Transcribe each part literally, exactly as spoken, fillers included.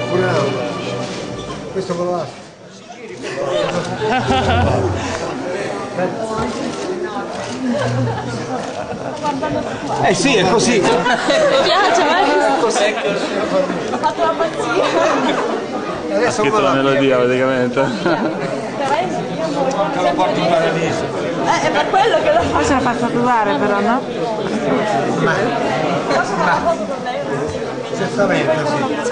Pure no. Questo me lo lascio. Eh sì, è così. Mi piace, ma cos'è? Ho fatto la pazzia. Ha scritto la melodia praticamente. Te lo porto in paradiso. Eh, è per quello che lo Poi se la fa tatuare però, no? Ma, ma certamente sì.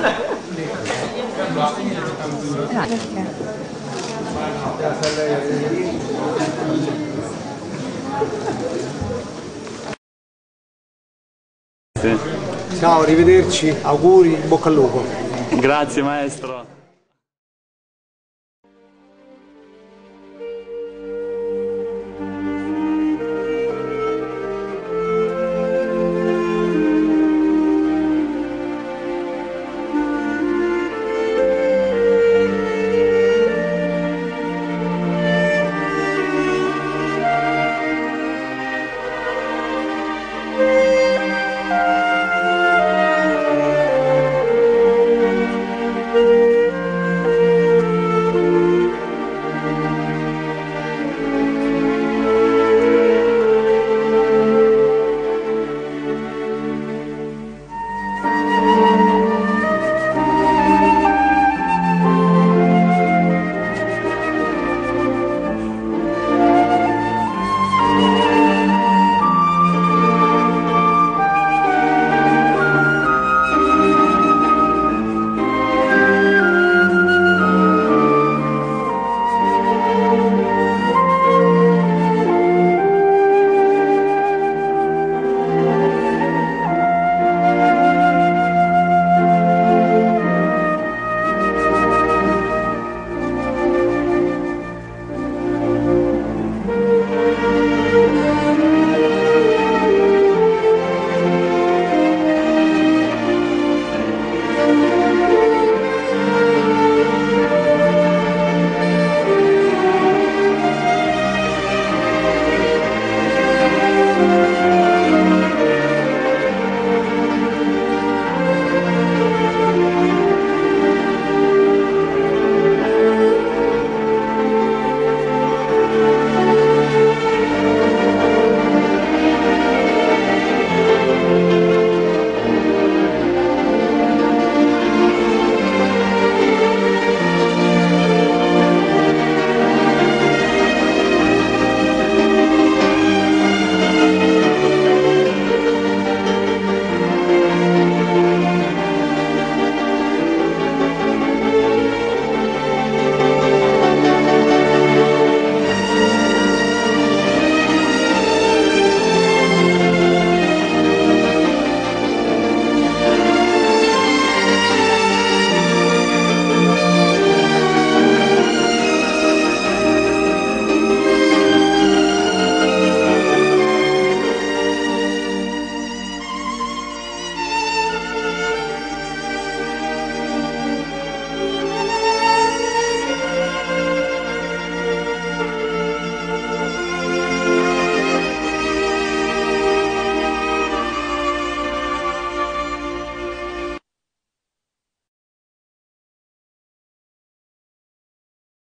No, perché? Sì. Ciao, arrivederci, auguri, in bocca al lupo. Grazie maestro.